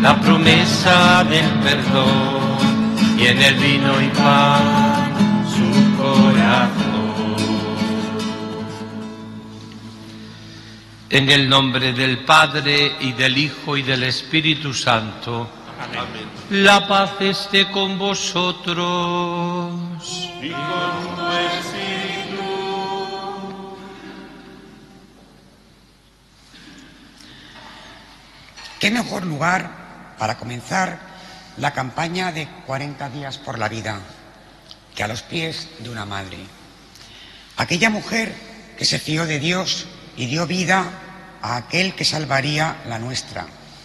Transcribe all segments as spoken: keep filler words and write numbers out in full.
la promesa del perdón, y en el vino y pan su corazón. En el nombre del Padre, y del Hijo, y del Espíritu Santo. Amén. La paz esté con vosotros. Y con tu espíritu. ¿Qué mejor lugar para comenzar la campaña de cuarenta días por la vida que a los pies de una madre? Aquella mujer que se fió de Dios y dio vida a aquel que salvaría la nuestra.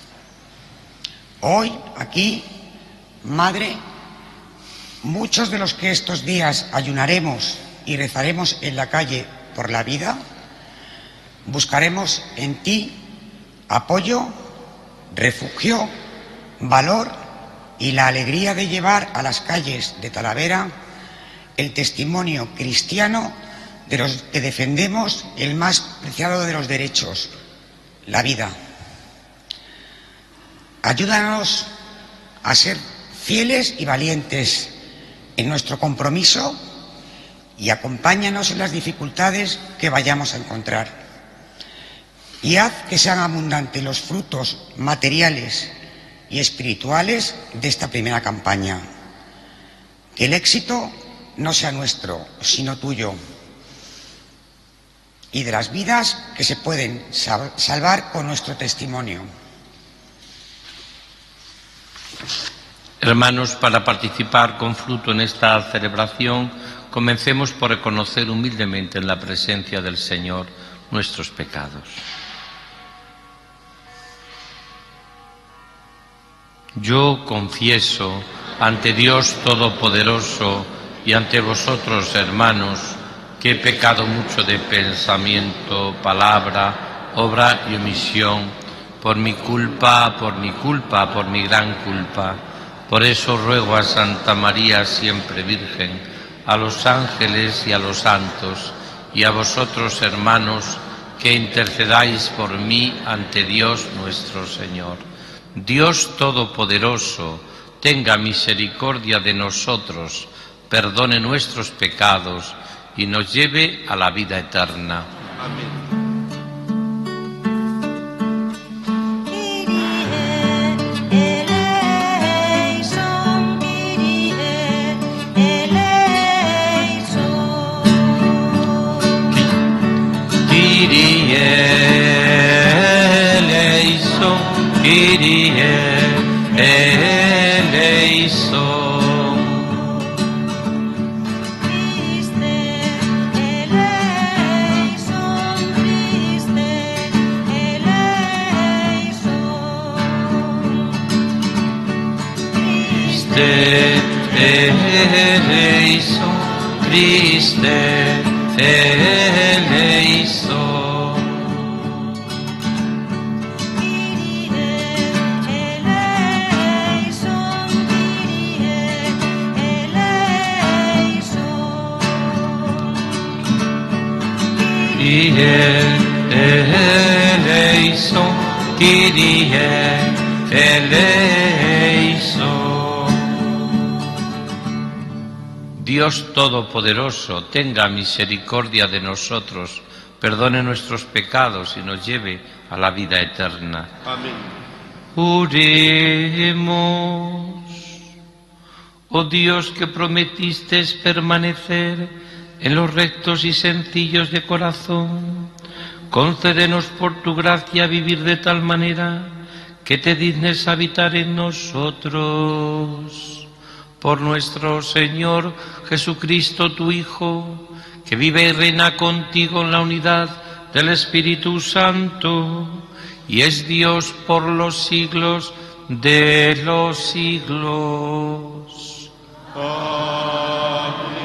Hoy, aquí, Madre, muchos de los que estos días ayunaremos y rezaremos en la calle por la vida, buscaremos en ti apoyo, refugio, valor y la alegría de llevar a las calles de Talavera el testimonio cristiano de los que defendemos el más preciado de los derechos, la vida. Ayúdanos a ser fieles y valientes en nuestro compromiso y acompáñanos en las dificultades que vayamos a encontrar. Y haz que sean abundantes los frutos materiales y espirituales de esta primera campaña. Que el éxito no sea nuestro, sino tuyo. Y de las vidas que se pueden salvar con nuestro testimonio. Hermanos, para participar con fruto en esta celebración, comencemos por reconocer humildemente en la presencia del Señor nuestros pecados. Yo confieso ante Dios Todopoderoso y ante vosotros, hermanos, que he pecado mucho de pensamiento, palabra, obra y omisión, por mi culpa, por mi culpa, por mi gran culpa. Por eso ruego a Santa María, siempre Virgen, a los ángeles y a los santos, y a vosotros, hermanos, que intercedáis por mí ante Dios nuestro Señor. Dios Todopoderoso, tenga misericordia de nosotros, perdone nuestros pecados y nos lleve a la vida eterna. Amén. Kyrie eleison. Christe eleison, Christe eleison. Christe eleison, Christe eleison. Kyrie eleison, Kyrie eleison. Dios Todopoderoso, tenga misericordia de nosotros, perdone nuestros pecados y nos lleve a la vida eterna. Amén. Oremos. Oh Dios, que prometiste permanecer en los rectos y sencillos de corazón, concédenos por tu gracia vivir de tal manera que te dignes habitar en nosotros. Por nuestro Señor Jesucristo, tu Hijo, que vive y reina contigo en la unidad del Espíritu Santo, y es Dios por los siglos de los siglos. Amén.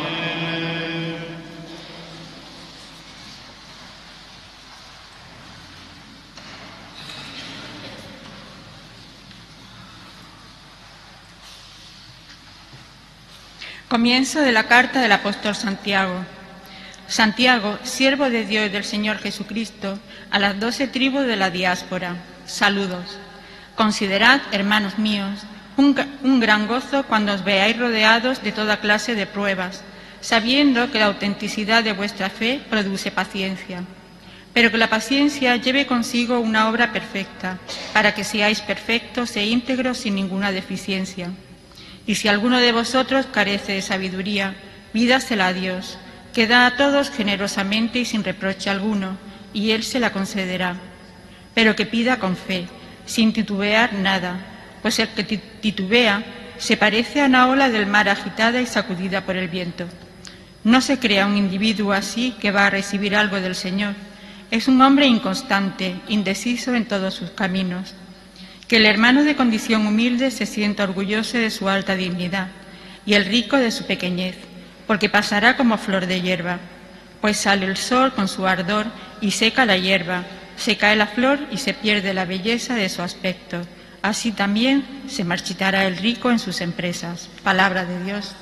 Comienzo de la carta del apóstol Santiago. Santiago, siervo de Dios y del Señor Jesucristo, a las doce tribus de la diáspora. Saludos. Considerad, hermanos míos, un, un gran gozo cuando os veáis rodeados de toda clase de pruebas, sabiendo que la autenticidad de vuestra fe produce paciencia, pero que la paciencia lleve consigo una obra perfecta, para que seáis perfectos e íntegros sin ninguna deficiencia. Y si alguno de vosotros carece de sabiduría, pídasela a Dios, que da a todos generosamente y sin reproche alguno, y Él se la concederá. Pero que pida con fe, sin titubear nada, pues el que titubea se parece a una ola del mar agitada y sacudida por el viento. No se crea un individuo así que va a recibir algo del Señor. Es un hombre inconstante, indeciso en todos sus caminos. Que el hermano de condición humilde se sienta orgulloso de su alta dignidad y el rico de su pequeñez, porque pasará como flor de hierba, pues sale el sol con su ardor y seca la hierba, se cae la flor y se pierde la belleza de su aspecto. Así también se marchitará el rico en sus empresas. Palabra de Dios.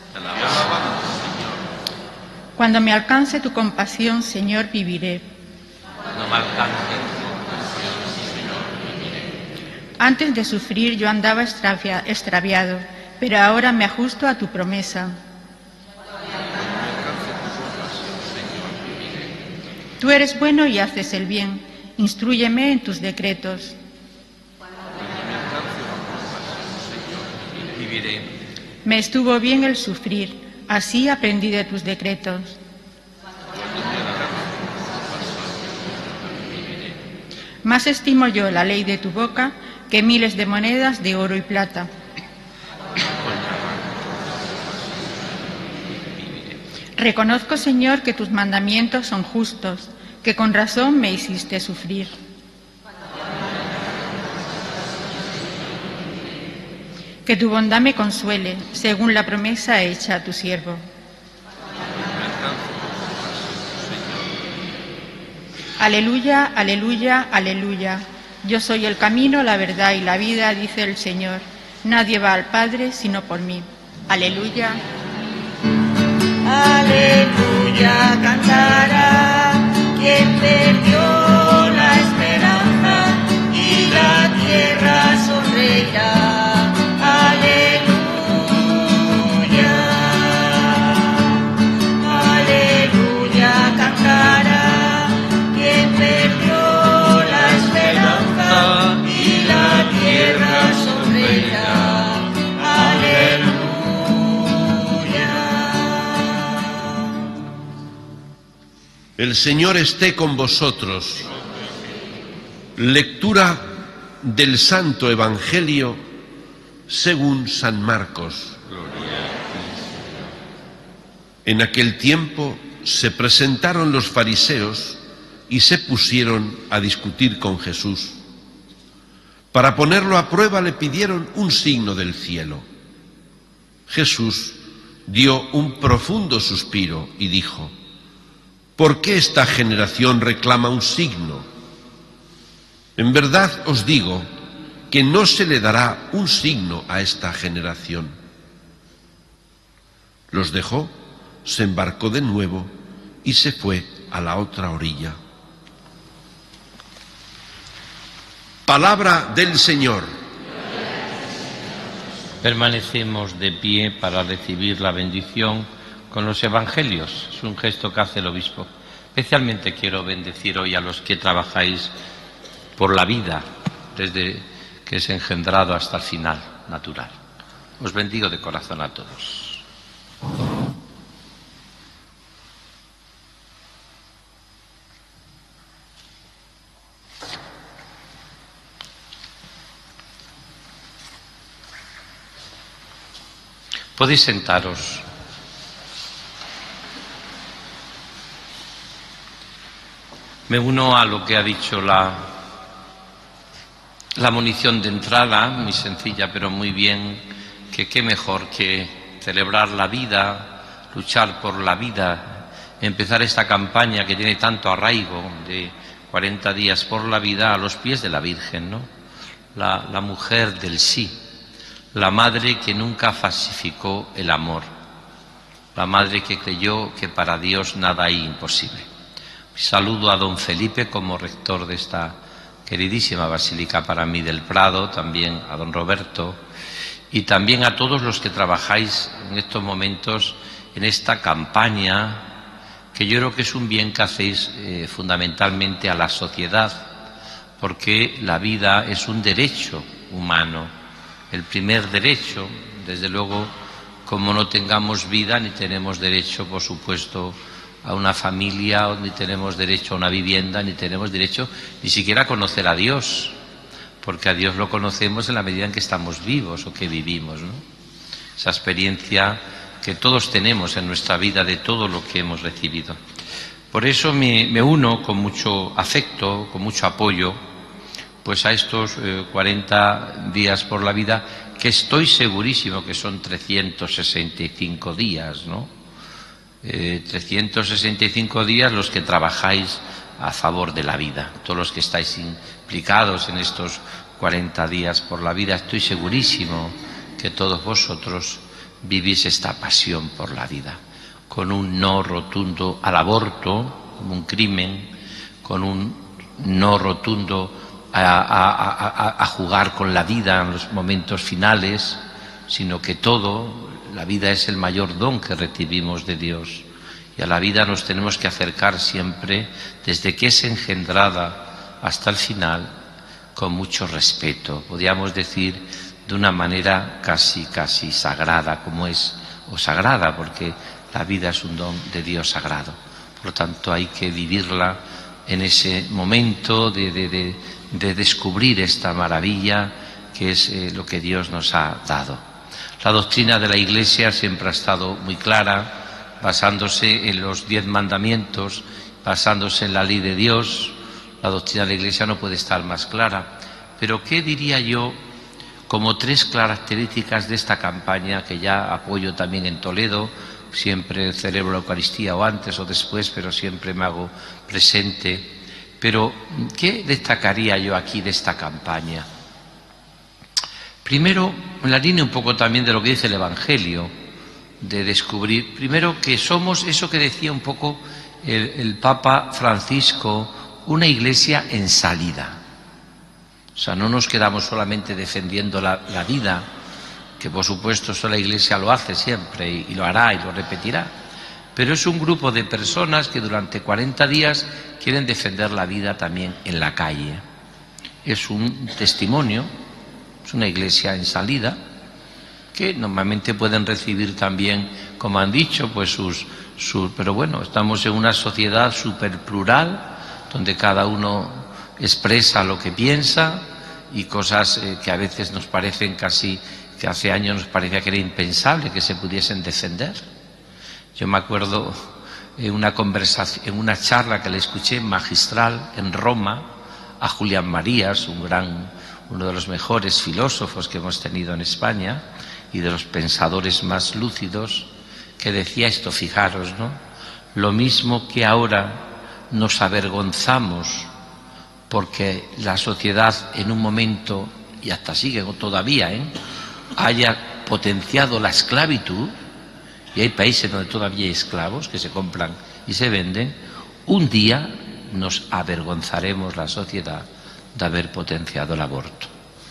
Cuando me alcance tu compasión, Señor, viviré. Cuando me alcance tu compasión, Señor, viviré. Antes de sufrir yo andaba extravia- extraviado, pero ahora me ajusto a tu promesa. Tú eres bueno y haces el bien. Instrúyeme en tus decretos. Viviré. Me estuvo bien el sufrir, así aprendí de tus decretos. Más estimo yo la ley de tu boca que miles de monedas de oro y plata. Reconozco, Señor, que tus mandamientos son justos, que con razón me hiciste sufrir. Que tu bondad me consuele, según la promesa hecha a tu siervo. Aleluya, aleluya, aleluya. Yo soy el camino, la verdad y la vida, dice el Señor. Nadie va al Padre sino por mí. Aleluya. Aleluya, cantará quien perdió la esperanza y la tierra sonreirá. Aleluya, aleluya, cantará quien perdió la esperanza y la tierra sonreirá. Aleluya. El Señor esté con vosotros. Lectura del Santo Evangelio según San Marcos. En aquel tiempo se presentaron los fariseos y se pusieron a discutir con Jesús. Para ponerlo a prueba le pidieron un signo del cielo. Jesús dio un profundo suspiro y dijo: ¿por qué esta generación reclama un signo? En verdad os digo que no se le dará un signo a esta generación. Los dejó, se embarcó de nuevo y se fue a la otra orilla. Palabra del Señor. Permanecemos de pie para recibir la bendición con los evangelios. Es un gesto que hace el obispo. Especialmente quiero bendecir hoy a los que trabajáis por la vida, desde que es engendrado hasta el final natural. Os bendigo de corazón a todos. Podéis sentaros. Me uno a lo que ha dicho la, la munición de entrada, muy sencilla pero muy bien, que qué mejor que celebrar la vida, luchar por la vida, empezar esta campaña que tiene tanto arraigo de cuarenta días por la vida a los pies de la Virgen, ¿no? La, la mujer del sí, la madre que nunca falsificó el amor, la madre que creyó que para Dios nada hay imposible. Saludo a don Felipe como rector de esta queridísima Basílica para mí del Prado, también a don Roberto y también a todos los que trabajáis en estos momentos en esta campaña, que yo creo que es un bien que hacéis eh, fundamentalmente a la sociedad, porque la vida es un derecho humano, el primer derecho. Desde luego, como no tengamos vida, ni tenemos derecho, por supuesto, a una familia, ni tenemos derecho a una vivienda, ni tenemos derecho ni siquiera a conocer a Dios, porque a Dios lo conocemos en la medida en que estamos vivos o que vivimos, ¿no? Esa experiencia que todos tenemos en nuestra vida de todo lo que hemos recibido. Por eso me, me uno con mucho afecto, con mucho apoyo, pues a estos eh, cuarenta días por la vida, que estoy segurísimo que son trescientos sesenta y cinco días, ¿no? Eh, trescientos sesenta y cinco días los que trabajáis a favor de la vida, todos los que estáis implicados en estos cuarenta días por la vida, estoy segurísimo que todos vosotros vivís esta pasión por la vida, con un no rotundo al aborto como un crimen, con un no rotundo a, a, a, a jugar con la vida en los momentos finales, sino que todo, la vida es el mayor don que recibimos de Dios, y a la vida nos tenemos que acercar siempre, desde que es engendrada hasta el final, con mucho respeto, podríamos decir de una manera casi, casi sagrada, como es, o sagrada, porque la vida es un don de Dios sagrado. Por lo tanto, hay que vivirla en ese momento de, de, de, de descubrir esta maravilla que es eh, lo que Dios nos ha dado. La doctrina de la Iglesia siempre ha estado muy clara, basándose en los diez mandamientos, basándose en la ley de Dios. La doctrina de la Iglesia no puede estar más clara. Pero ¿qué diría yo como tres características de esta campaña, que ya apoyo también en Toledo? Siempre celebro la Eucaristía o antes o después, pero siempre me hago presente. Pero ¿qué destacaría yo aquí de esta campaña? Primero, en la línea un poco también de lo que dice el Evangelio, de descubrir, primero, que somos eso que decía un poco el, el Papa Francisco, una iglesia en salida. O sea, no nos quedamos solamente defendiendo la, la vida, que por supuesto eso la Iglesia lo hace siempre y, y lo hará y lo repetirá, pero es un grupo de personas que durante cuarenta días quieren defender la vida también en la calle. Es un testimonio, es una iglesia en salida, que normalmente pueden recibir también, como han dicho, pues sus, sus pero bueno, estamos en una sociedad súper plural, donde cada uno expresa lo que piensa y cosas eh, que a veces nos parecen casi, que hace años nos parecía que era impensable que se pudiesen defender. Yo me acuerdo en una conversación, en una charla que le escuché magistral en Roma a Julián Marías, un gran, uno de los mejores filósofos que hemos tenido en España y de los pensadores más lúcidos, que decía esto, fijaros, ¿no? Lo mismo que ahora nos avergonzamos porque la sociedad en un momento, y hasta sigue todavía, ¿eh? haya potenciado la esclavitud, y hay países donde todavía hay esclavos que se compran y se venden, un día nos avergonzaremos la sociedad de haber potenciado el aborto,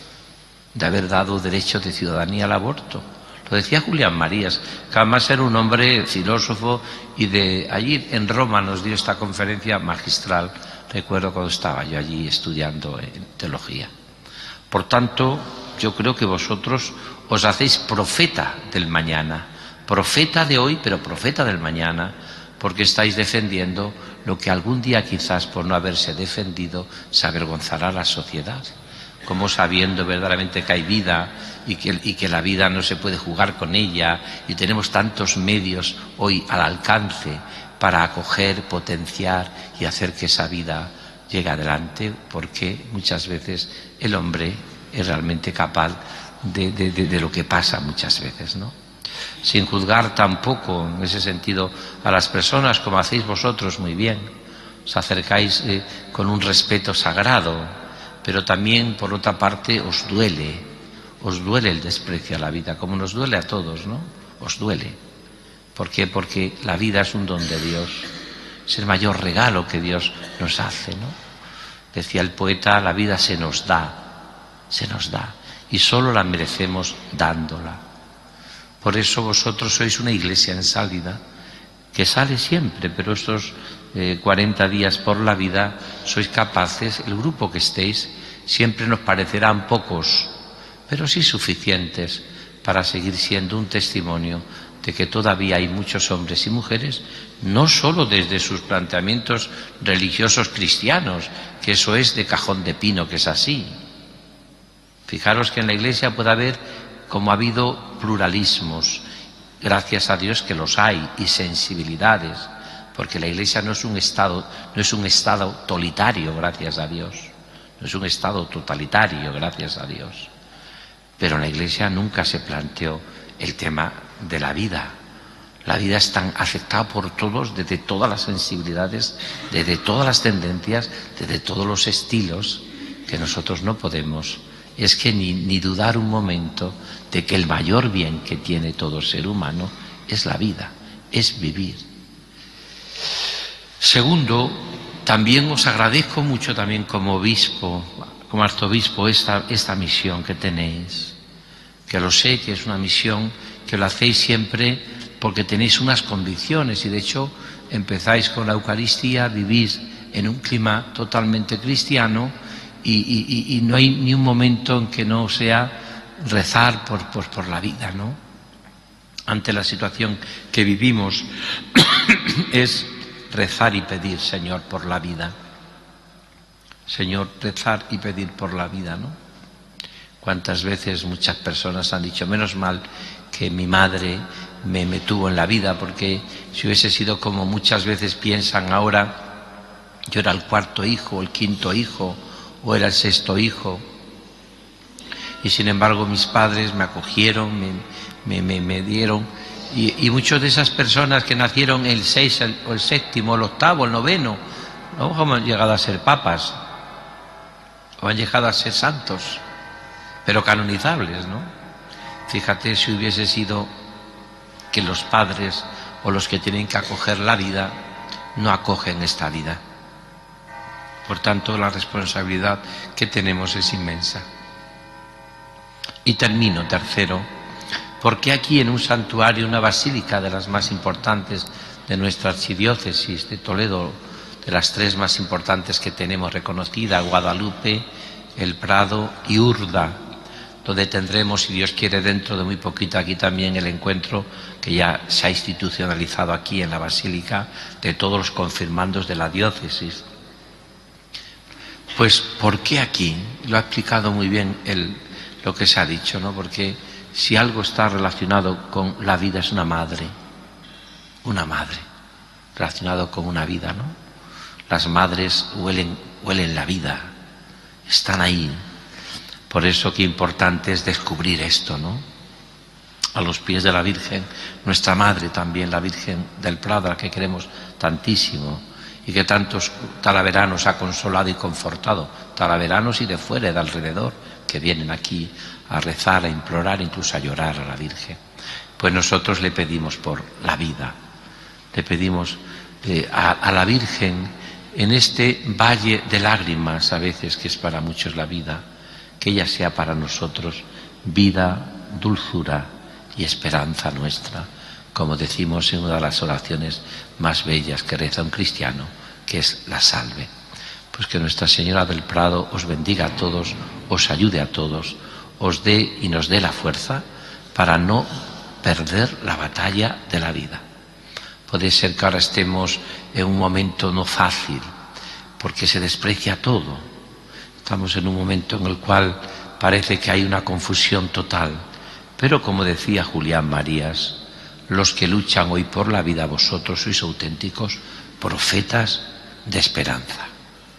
de haber dado derecho de ciudadanía al aborto. Lo decía Julián Marías, que además era un hombre filósofo, y de allí en Roma nos dio esta conferencia magistral. Recuerdo cuando estaba yo allí estudiando en teología. Por tanto, yo creo que vosotros os hacéis profeta del mañana, profeta de hoy, pero profeta del mañana, porque estáis defendiendo lo que algún día quizás por no haberse defendido se avergonzará la sociedad, como sabiendo verdaderamente que hay vida y que, y que la vida no se puede jugar con ella, y tenemos tantos medios hoy al alcance para acoger, potenciar y hacer que esa vida llegue adelante, porque muchas veces el hombre es realmente capaz de, de, de, de lo que pasa muchas veces, ¿no? Sin juzgar tampoco en ese sentido a las personas, como hacéis vosotros muy bien, os acercáis eh, con un respeto sagrado, pero también por otra parte os duele, os duele el desprecio a la vida, como nos duele a todos, ¿no? Os duele. ¿Por qué? Porque la vida es un don de Dios, es el mayor regalo que Dios nos hace, ¿no? Decía el poeta, la vida se nos da, se nos da, y solo la merecemos dándola. Por eso vosotros sois una iglesia en salida, que sale siempre, pero estos eh, cuarenta días por la vida sois capaces, el grupo que estéis, siempre nos parecerán pocos, pero sí suficientes para seguir siendo un testimonio de que todavía hay muchos hombres y mujeres, no solo desde sus planteamientos religiosos cristianos, que eso es de cajón de pino, que es así. Fijaros que en la Iglesia puede haber, como ha habido pluralismos, gracias a Dios que los hay, y sensibilidades, porque la Iglesia no es un estado, no es un estado totalitario, gracias a Dios, no es un estado totalitario, gracias a Dios. Pero en la Iglesia nunca se planteó el tema de la vida. La vida es tan aceptada por todos, desde todas las sensibilidades, desde todas las tendencias, desde todos los estilos, que nosotros no podemos, es que ni, ni dudar un momento de que el mayor bien que tiene todo ser humano es la vida, es vivir. Segundo, también os agradezco mucho también como obispo, como arzobispo, esta, esta misión que tenéis, que lo sé que es una misión que lo hacéis siempre porque tenéis unas convicciones, y de hecho empezáis con la Eucaristía, vivís en un clima totalmente cristiano, y, y, y no hay ni un momento en que no sea rezar por, por, por la vida, ¿no? Ante la situación que vivimos es rezar y pedir, Señor, por la vida. Señor, rezar y pedir por la vida, ¿no? Cuántas veces muchas personas han dicho, menos mal que mi madre me, me tuvo en la vida, porque si hubiese sido como muchas veces piensan ahora, yo era el cuarto hijo, el quinto hijo, o era el sexto hijo, y sin embargo mis padres me acogieron, me, me, me, me dieron, y, y muchas de esas personas que nacieron el seis, el, o el séptimo, el octavo, el noveno, no han llegado a ser papas, o han llegado a ser santos, pero canonizables, ¿no? Fíjate si hubiese sido que los padres o los que tienen que acoger la vida no acogen esta vida. Por tanto, la responsabilidad que tenemos es inmensa. Y termino, tercero, porque aquí en un santuario, una basílica de las más importantes de nuestra archidiócesis de Toledo, de las tres más importantes que tenemos reconocida, Guadalupe, El Prado y Urda, donde tendremos, si Dios quiere, dentro de muy poquito aquí también el encuentro que ya se ha institucionalizado aquí en la Basílica de todos los confirmandos de la diócesis. Pues, ¿por qué aquí? Lo ha explicado muy bien el, lo que se ha dicho, ¿no? Porque si algo está relacionado con la vida es una madre, una madre, relacionado con una vida, ¿no? Las madres huelen, huelen la vida, están ahí. Por eso qué importante es descubrir esto, ¿no? A los pies de la Virgen, nuestra Madre también, la Virgen del Prado, a la que queremos tantísimo y que tantos talaveranos ha consolado y confortado, talaveranos y de fuera y de alrededor, que vienen aquí a rezar, a implorar, incluso a llorar a la Virgen. Pues nosotros le pedimos por la vida, le pedimos eh, a, a la Virgen en este valle de lágrimas a veces que es para muchos la vida, que ella sea para nosotros vida, dulzura y esperanza nuestra, como decimos en una de las oraciones más bellas que reza un cristiano, que es la salve. Pues que Nuestra Señora del Prado os bendiga a todos, os ayude a todos, os dé y nos dé la fuerza para no perder la batalla de la vida. Puede ser que ahora estemos en un momento no fácil, porque se desprecia todo. Estamos en un momento en el cual parece que hay una confusión total, pero como decía Julián Marías, los que luchan hoy por la vida, vosotros sois auténticos profetas de esperanza.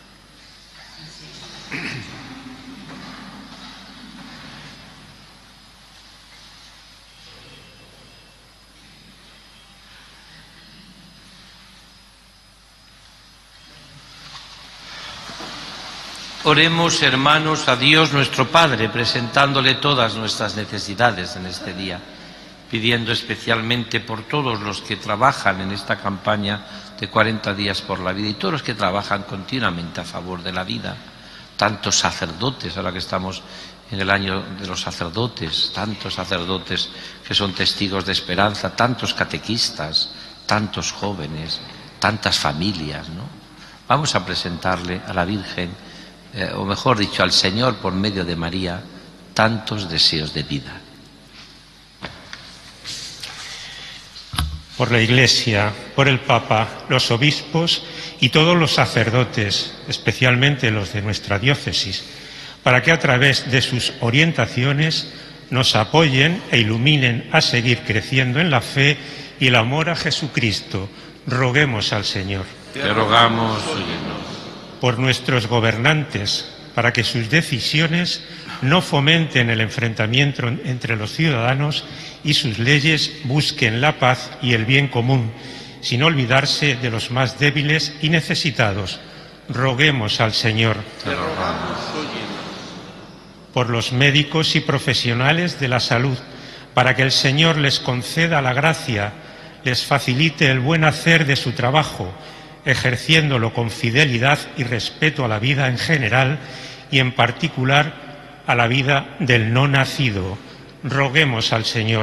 Oremos, hermanos, a Dios nuestro Padre, presentándole todas nuestras necesidades en este día, pidiendo especialmente por todos los que trabajan en esta campaña de cuarenta días por la vida y todos los que trabajan continuamente a favor de la vida, tantos sacerdotes, ahora que estamos en el año de los sacerdotes, tantos sacerdotes que son testigos de esperanza, tantos catequistas, tantos jóvenes, tantas familias, ¿no? Vamos a presentarle a la Virgen, eh, o mejor dicho, al Señor por medio de María, tantos deseos de vida. Por la Iglesia, por el Papa, los obispos y todos los sacerdotes, especialmente los de nuestra diócesis, para que a través de sus orientaciones nos apoyen e iluminen a seguir creciendo en la fe y el amor a Jesucristo. Roguemos al Señor. Te rogamos, óyenos. Por nuestros gobernantes, para que sus decisiones no fomenten el enfrentamiento entre los ciudadanos y sus leyes busquen la paz y el bien común, sin olvidarse de los más débiles y necesitados. Roguemos al Señor. Te rogamos, óyenos. Por los médicos y profesionales de la salud, para que el Señor les conceda la gracia, les facilite el buen hacer de su trabajo, ejerciéndolo con fidelidad y respeto a la vida en general y en particular a la vida del no nacido. Roguemos al Señor.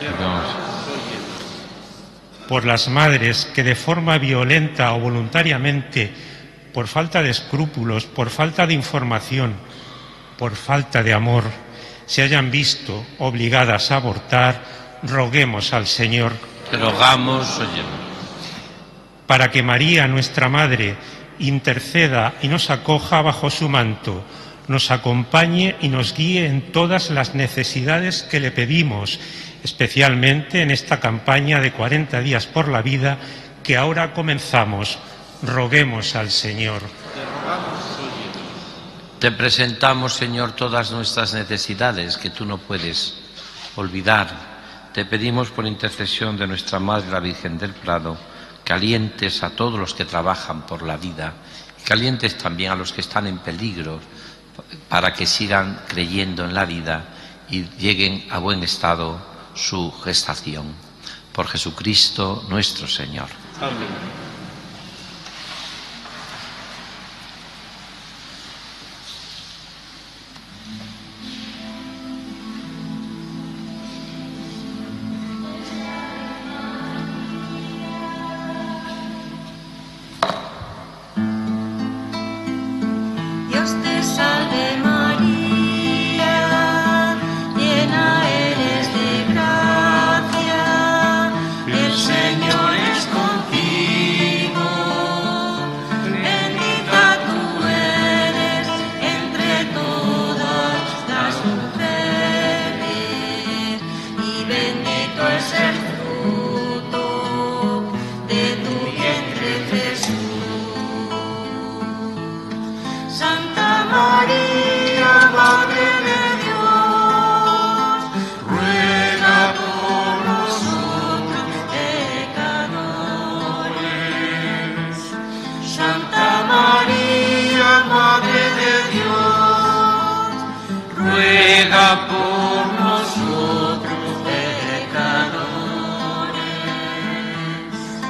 Por las madres que de forma violenta o voluntariamente, por falta de escrúpulos, por falta de información, por falta de amor, se hayan visto obligadas a abortar, roguemos al Señor. Te rogamos, óyenos. Para que María, nuestra Madre, interceda y nos acoja bajo su manto, nos acompañe y nos guíe en todas las necesidades que le pedimos, especialmente en esta campaña de cuarenta días por la vida que ahora comenzamos. Roguemos al Señor. Te presentamos, Señor, todas nuestras necesidades que tú no puedes olvidar. Te pedimos por intercesión de nuestra Madre, la Virgen del Prado, que alientes a todos los que trabajan por la vida, que alientes también a los que están en peligro, para que sigan creyendo en la vida y lleguen a buen estado su gestación. Por Jesucristo nuestro Señor. Amén. Dios te salve María, llena eres de gracia, el Señor es contigo, bendita tú eres entre todas las mujeres, y bendito es el fruto de tu vientre Jesús. Santa María, Madre de Dios, ruega por nosotros pecadores. Santa María, Madre de Dios, ruega por nosotros pecadores.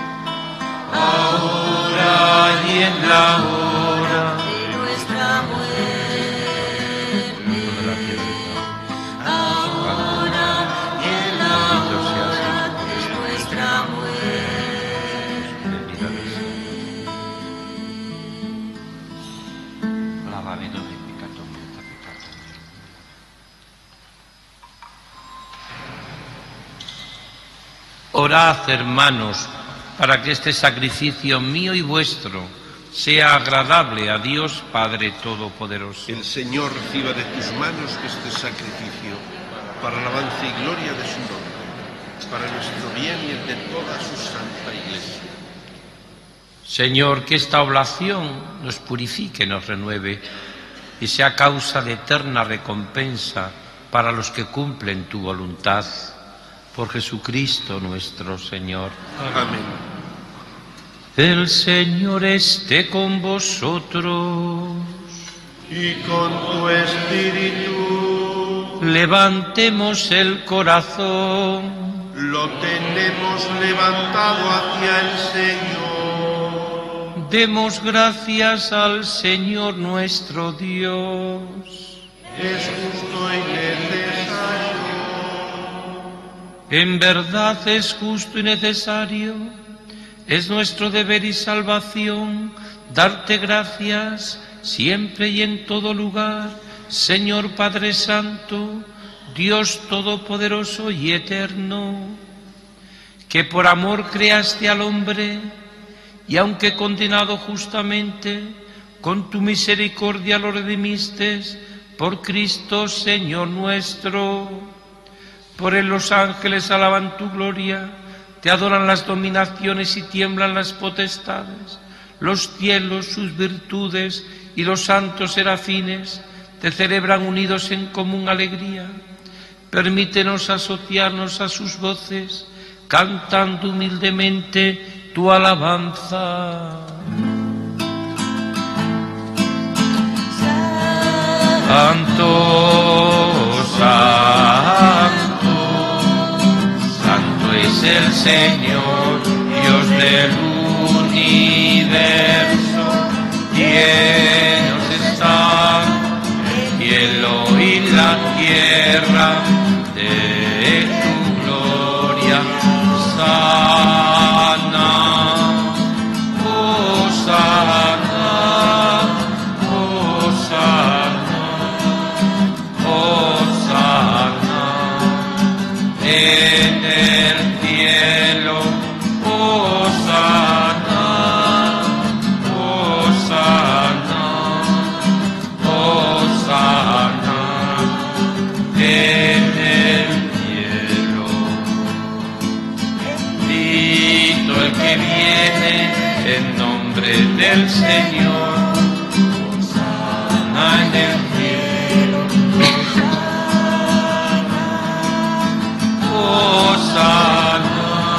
Ahora y en la hora de nuestra muerte, ahora y en la hora de nuestra muerte. Orad, hermanos, para que este sacrificio mío y vuestro sea agradable a Dios Padre Todopoderoso. El Señor reciba de tus manos este sacrificio para alabanza y gloria de su nombre, para nuestro bien y el de toda su santa Iglesia. Señor, que esta oblación nos purifique, nos renueve y sea causa de eterna recompensa para los que cumplen tu voluntad. Por Jesucristo nuestro Señor. Amén. El Señor esté con vosotros. Y con tu espíritu Levantemos el corazón. lo tenemos levantado hacia el Señor. Demos gracias al Señor nuestro Dios. Es justo y necesario. En verdad es justo y necesario, es nuestro deber y salvación darte gracias siempre y en todo lugar, Señor Padre Santo, Dios Todopoderoso y Eterno, que por amor creaste al hombre y aunque condenado justamente, con tu misericordia lo redimiste por Cristo Señor nuestro. Por él los ángeles alaban tu gloria, te adoran las dominaciones y tiemblan las potestades, los cielos, sus virtudes y los santos serafines te celebran unidos en común alegría. Permítenos asociarnos a sus voces, cantando humildemente tu alabanza. Santo, santo, santo es el Señor, Dios del universo. Llenos están el cielo y la tierra de tu gloria. Sana, Hosanna, Hosanna, Hosanna en el cielo. Hosanna, Hosanna, Hosanna en el cielo. Bendito el que viene en nombre del Señor. Hosanna en el cielo. Hosanna.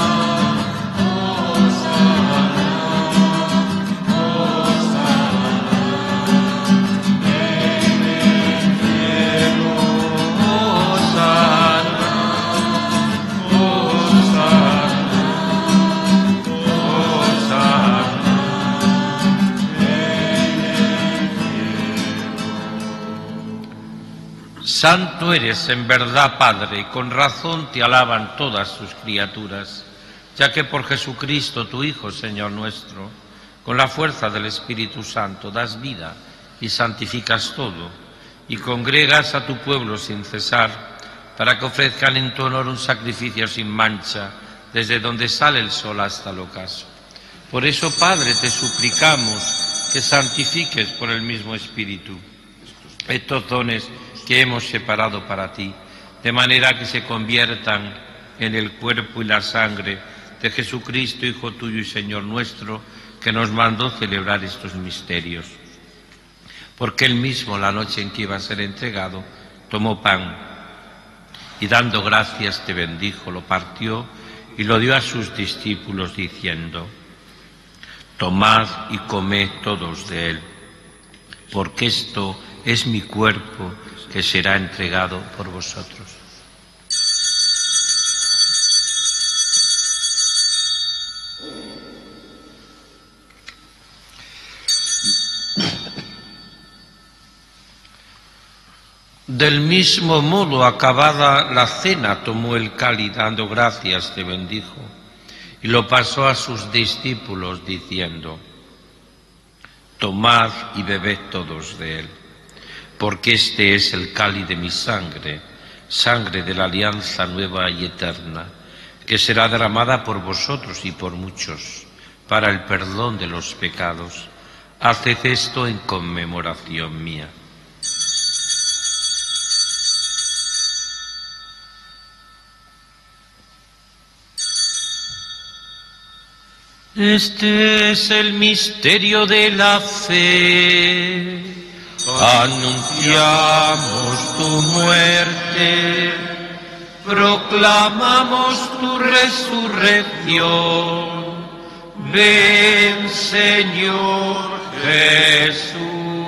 Santo eres en verdad, Padre, y con razón te alaban todas sus criaturas, ya que por Jesucristo, tu Hijo, Señor nuestro, con la fuerza del Espíritu Santo das vida y santificas todo, y congregas a tu pueblo sin cesar, para que ofrezcan en tu honor un sacrificio sin mancha, desde donde sale el sol hasta el ocaso. Por eso, Padre, te suplicamos que santifiques por el mismo Espíritu estos dones que hemos separado para ti, de manera que se conviertan en el cuerpo y la sangre de Jesucristo, Hijo tuyo y Señor nuestro, que nos mandó celebrar estos misterios. Porque él mismo, la noche en que iba a ser entregado, tomó pan y dando gracias te bendijo, lo partió y lo dio a sus discípulos diciendo: tomad y comed todos de él, porque esto es mi cuerpo que será entregado por vosotros. Del mismo modo, acabada la cena, tomó el cáliz, dando gracias, te bendijo, y lo pasó a sus discípulos, diciendo: tomad y bebed todos de él, porque este es el cáliz de mi sangre, sangre de la alianza nueva y eterna, que será derramada por vosotros y por muchos, para el perdón de los pecados. Haced esto en conmemoración mía. Este es el misterio de la fe. Anunciamos tu muerte, proclamamos tu resurrección. Ven, Señor Jesús.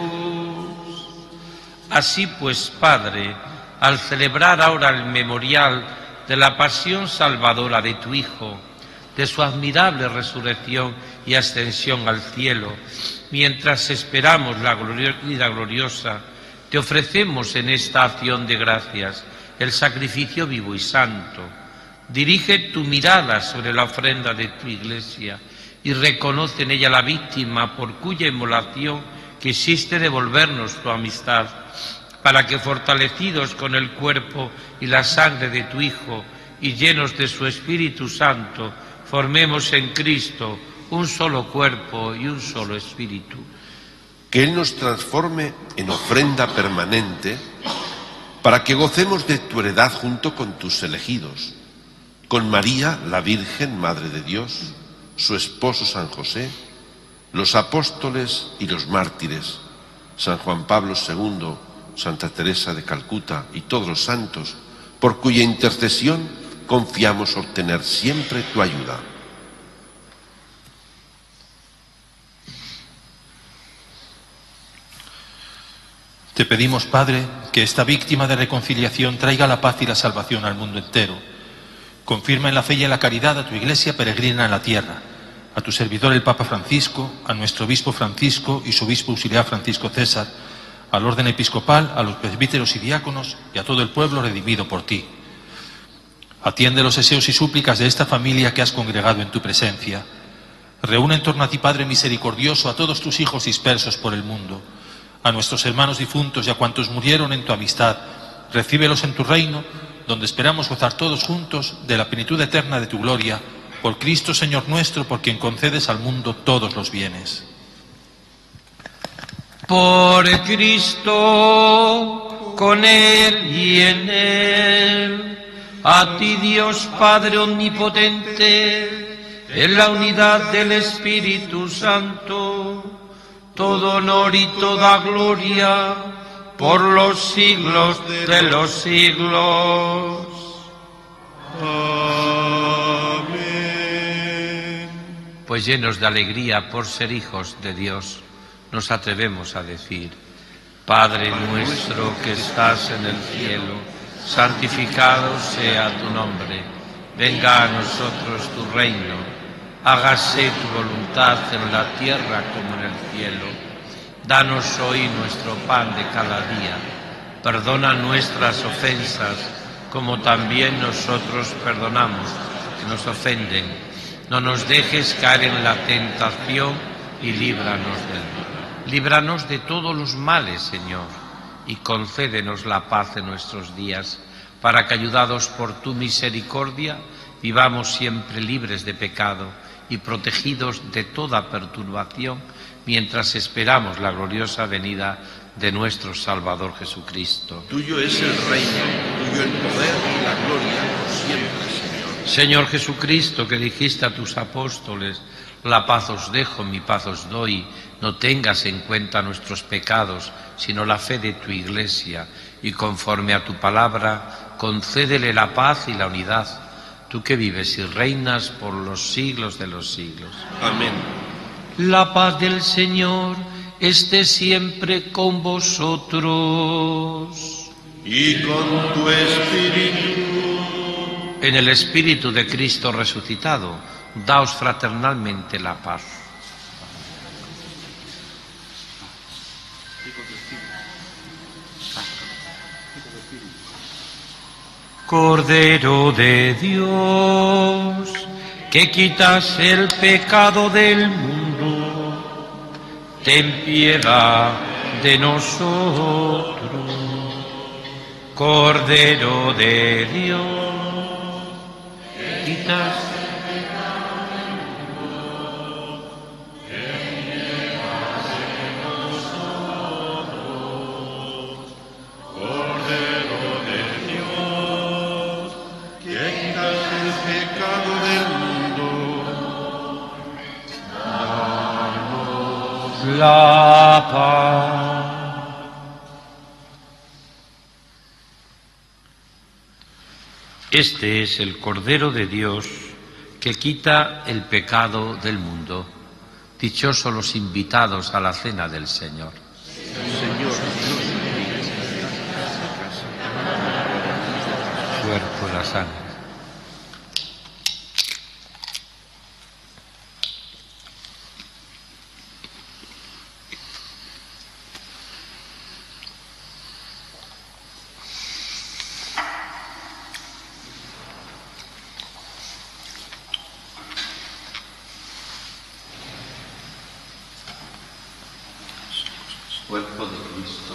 Así pues, Padre, al celebrar ahora el memorial de la pasión salvadora de tu Hijo, de su admirable resurrección y ascensión al cielo, mientras esperamos la vida gloriosa, te ofrecemos en esta acción de gracias el sacrificio vivo y santo. Dirige tu mirada sobre la ofrenda de tu Iglesia y reconoce en ella la víctima por cuya inmolación quisiste devolvernos tu amistad, para que, fortalecidos con el cuerpo y la sangre de tu Hijo y llenos de su Espíritu Santo, formemos en Cristo un solo cuerpo y un solo espíritu. Que Él nos transforme en ofrenda permanente para que gocemos de tu heredad junto con tus elegidos, con María, la Virgen, Madre de Dios, su esposo San José, los apóstoles y los mártires, San Juan Pablo segundo, Santa Teresa de Calcuta y todos los santos, por cuya intercesión confiamos obtener siempre tu ayuda. Te pedimos, Padre, que esta víctima de reconciliación traiga la paz y la salvación al mundo entero. Confirma en la fe y en la caridad a tu Iglesia peregrina en la tierra, a tu servidor el Papa Francisco, a nuestro obispo Francisco y su obispo auxiliar Francisco César, al orden episcopal, a los presbíteros y diáconos y a todo el pueblo redimido por ti. Atiende los deseos y súplicas de esta familia que has congregado en tu presencia. Reúne en torno a ti, Padre misericordioso, a todos tus hijos dispersos por el mundo, a nuestros hermanos difuntos y a cuantos murieron en tu amistad. Recíbelos en tu reino, donde esperamos gozar todos juntos de la plenitud eterna de tu gloria, por Cristo Señor nuestro, por quien concedes al mundo todos los bienes. Por Cristo, con Él y en Él, a ti Dios Padre omnipotente, en la unidad del Espíritu Santo, todo honor y toda gloria por los siglos de los siglos. Amén. Pues llenos de alegría por ser hijos de Dios, nos atrevemos a decir: Padre nuestro que estás en el cielo, santificado sea tu nombre. Venga a nosotros tu reino. Hágase tu voluntad en la tierra como en el cielo. Danos hoy nuestro pan de cada día. Perdona nuestras ofensas, como también nosotros perdonamos que nos ofenden. No nos dejes caer en la tentación y líbranos del mal. Líbranos de todos los males, Señor, y concédenos la paz en nuestros días, para que, ayudados por tu misericordia, vivamos siempre libres de pecado y protegidos de toda perturbación, mientras esperamos la gloriosa venida de nuestro Salvador Jesucristo. Tuyo es el reino, tuyo el poder y la gloria por siempre, Señor. Señor Jesucristo, que dijiste a tus apóstoles: la paz os dejo, mi paz os doy, no tengas en cuenta nuestros pecados, sino la fe de tu Iglesia, y conforme a tu palabra, concédele la paz y la unidad, tú que vives y reinas por los siglos de los siglos. Amén. La paz del Señor esté siempre con vosotros. Y con tu espíritu. En el Espíritu de Cristo resucitado, daos fraternalmente la paz. Cordero de Dios, que quitas el pecado del mundo, ten piedad de nosotros. Cordero de Dios, que quitas la paz. Este es el Cordero de Dios que quita el pecado del mundo. Dichosos los invitados a la cena del Señor. Señor, Cuerpo y la sangre. Cuerpo de Cristo.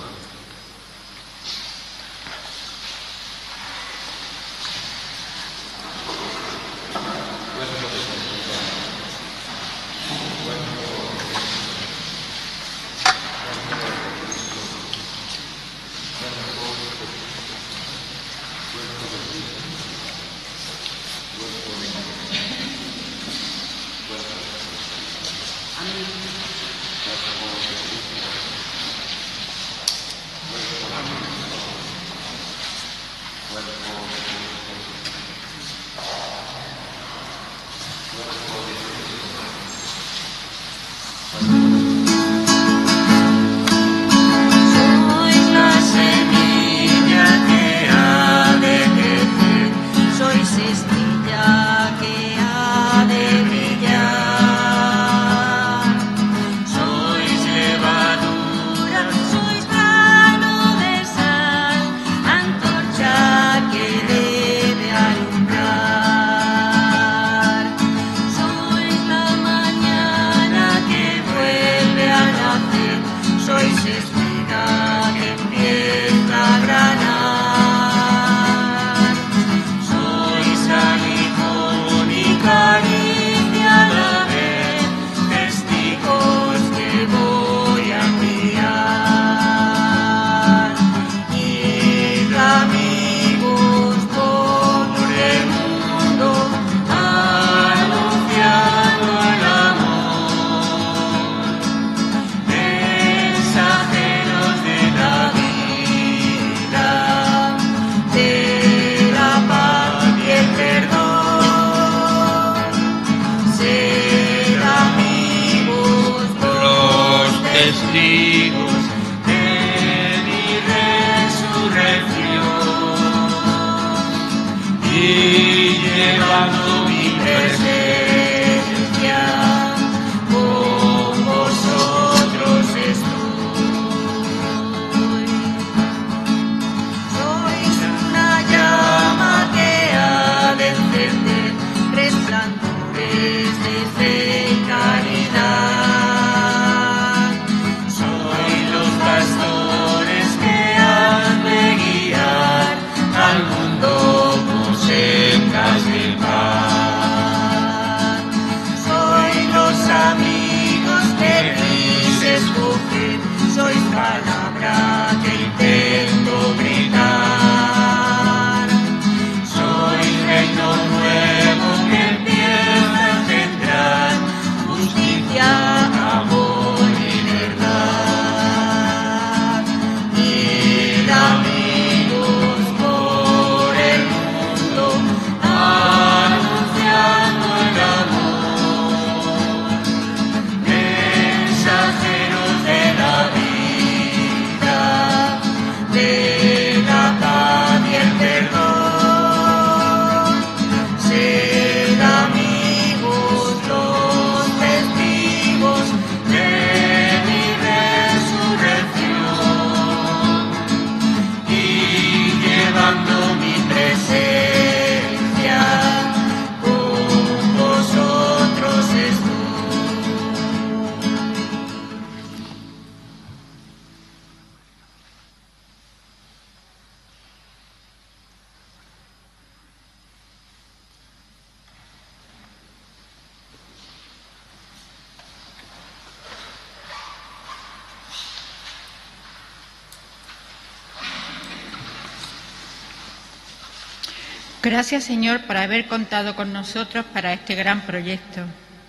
Gracias, Señor, por haber contado con nosotros para este gran proyecto.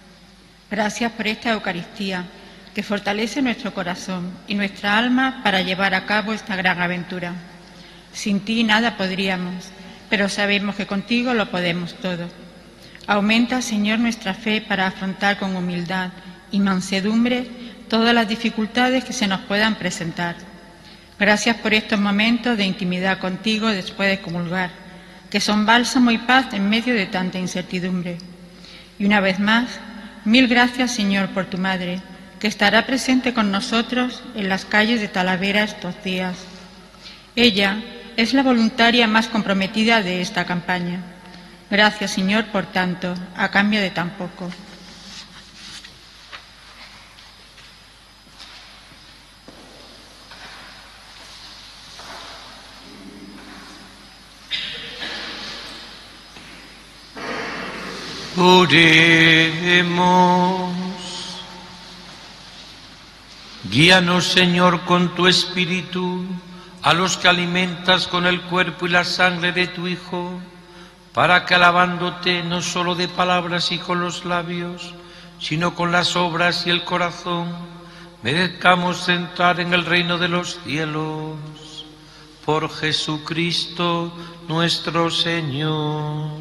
Gracias por esta Eucaristía que fortalece nuestro corazón y nuestra alma para llevar a cabo esta gran aventura. Sin ti nada podríamos, pero sabemos que contigo lo podemos todo. Aumenta, Señor, nuestra fe para afrontar con humildad y mansedumbre todas las dificultades que se nos puedan presentar. Gracias por estos momentos de intimidad contigo después de comulgar, que son bálsamo y paz en medio de tanta incertidumbre. Y una vez más, mil gracias, Señor, por tu Madre, que estará presente con nosotros en las calles de Talavera estos días. Ella es la voluntaria más comprometida de esta campaña. Gracias, Señor, por tanto, a cambio de tan poco. Oremos. Guíanos, Señor, con tu Espíritu, a los que alimentas con el cuerpo y la sangre de tu Hijo, para que alabándote no solo de palabras y con los labios, sino con las obras y el corazón, merezcamos entrar en el reino de los cielos. Por Jesucristo nuestro Señor.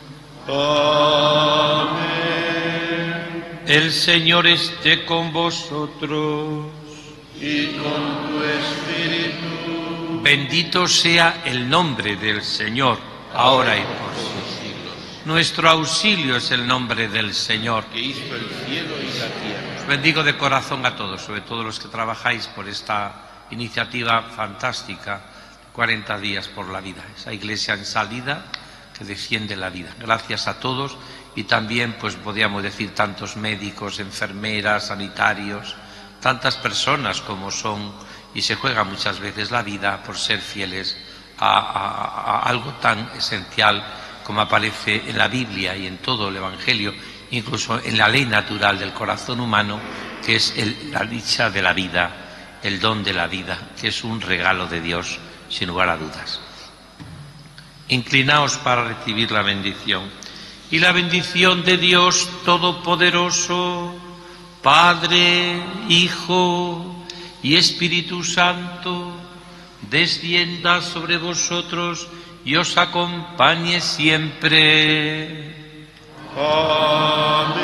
Amén. El Señor esté con vosotros. Y con tu espíritu. Bendito sea el nombre del Señor, ahora y por los siglos. Nuestro auxilio es el nombre del Señor, que hizo el cielo y la tierra. Os bendigo de corazón a todos, sobre todo los que trabajáis por esta iniciativa fantástica, cuarenta días por la vida, esa iglesia en salida que defiende la vida. Gracias a todos y también, pues podríamos decir, tantos médicos, enfermeras, sanitarios, tantas personas como son y se juega muchas veces la vida por ser fieles a, a, a algo tan esencial como aparece en la Biblia y en todo el Evangelio, incluso en la ley natural del corazón humano, que es el, la dicha de la vida, el don de la vida, que es un regalo de Dios, sin lugar a dudas. Inclinaos para recibir la bendición. Y la bendición de Dios Todopoderoso, Padre, Hijo y Espíritu Santo, descienda sobre vosotros y os acompañe siempre. Amén.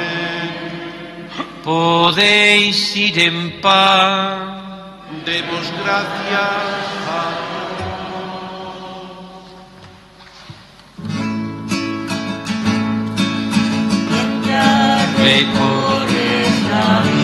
Podéis ir en paz. Demos gracias a Recorres la